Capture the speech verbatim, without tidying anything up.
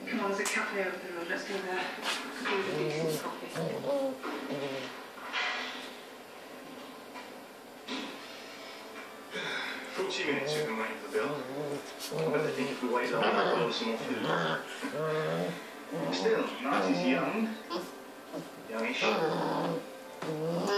Come on, there's a cafe over the road. Let's go there. Do a decent coffee. Forty minutes we've been waiting for Bill. I bet they think if we wait long enough, we'll have some more food. Still, nice is young. Youngish.